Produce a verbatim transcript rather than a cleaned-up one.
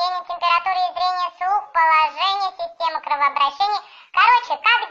сердцебиение, температура и зрение, слух, положение, система кровообращения. Короче, как